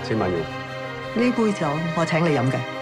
請慢用。 呢杯酒我請你飲嘅。